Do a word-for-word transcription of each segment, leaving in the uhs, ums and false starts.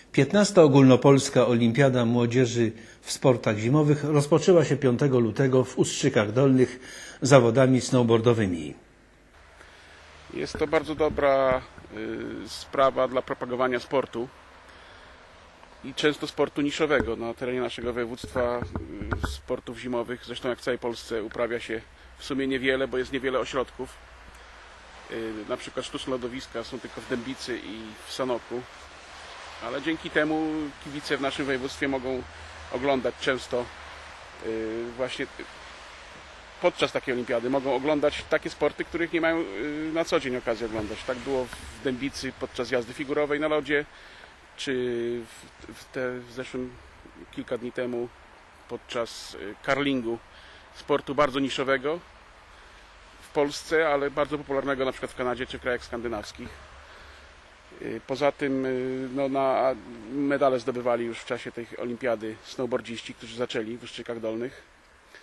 piętnasta Ogólnopolska Olimpiada Młodzieży w sportach zimowych rozpoczęła się piątego lutego w Ustrzykach Dolnych zawodami snowboardowymi. Jest to bardzo dobra y, sprawa dla propagowania sportu i często sportu niszowego. Na terenie naszego województwa y, sportów zimowych, zresztą jak w całej Polsce, uprawia się w sumie niewiele, bo jest niewiele ośrodków. Y, na przykład sztuczne lodowiska są tylko w Dębicy i w Sanoku, ale dzięki temu kibice w naszym województwie mogą oglądać często y, właśnie podczas takiej olimpiady, mogą oglądać takie sporty, których nie mają na co dzień okazji oglądać. Tak było w Dębicy podczas jazdy figurowej na lodzie, czy w, w, te, w zeszłym kilka dni temu podczas curlingu, sportu bardzo niszowego w Polsce, ale bardzo popularnego na przykład w Kanadzie czy w krajach skandynawskich. Poza tym no, na medale zdobywali już w czasie tej olimpiady snowboardziści, którzy zaczęli w Ustrzykach Dolnych.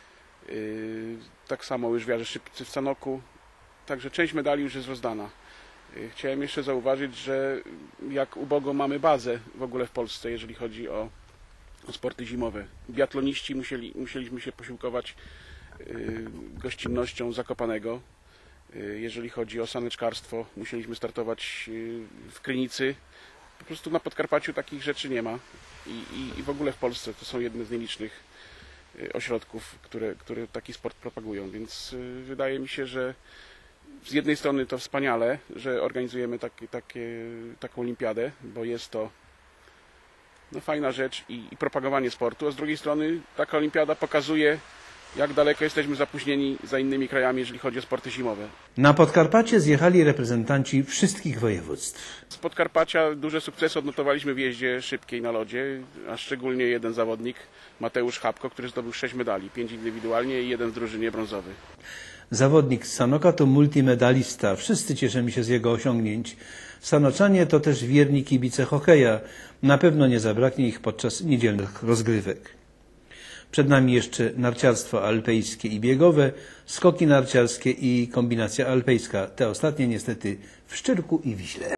Tak samo łyżwiarze szybcy w Sanoku. Także część medali już jest rozdana. Chciałem jeszcze zauważyć, że jak ubogo mamy bazę w ogóle w Polsce, jeżeli chodzi o, o sporty zimowe. Biatloniści musieli, musieliśmy się posiłkować gościnnością Zakopanego. Jeżeli chodzi o saneczkarstwo, musieliśmy startować w Krynicy. Po prostu na Podkarpaciu takich rzeczy nie ma. I, i, i w ogóle w Polsce to są jedne z nielicznych ośrodków, które, które taki sport propagują, więc wydaje mi się, że z jednej strony to wspaniale, że organizujemy takie, takie, taką olimpiadę, bo jest to no, fajna rzecz i, i propagowanie sportu, a z drugiej strony taka olimpiada pokazuje, jak daleko jesteśmy zapóźnieni za innymi krajami, jeżeli chodzi o sporty zimowe. Na Podkarpacie zjechali reprezentanci wszystkich województw. Z Podkarpacia duże sukcesy odnotowaliśmy w jeździe szybkiej na lodzie, a szczególnie jeden zawodnik, Mateusz Chapko, który zdobył sześć medali, pięć indywidualnie i jeden w drużynie brązowy. Zawodnik z Sanoka to multimedalista. Wszyscy cieszymy się z jego osiągnięć. Sanoczanie to też wierni kibice hokeja. Na pewno nie zabraknie ich podczas niedzielnych rozgrywek. Przed nami jeszcze narciarstwo alpejskie i biegowe, skoki narciarskie i kombinacja alpejska. Te ostatnie niestety w Szczyrku i Wiśle.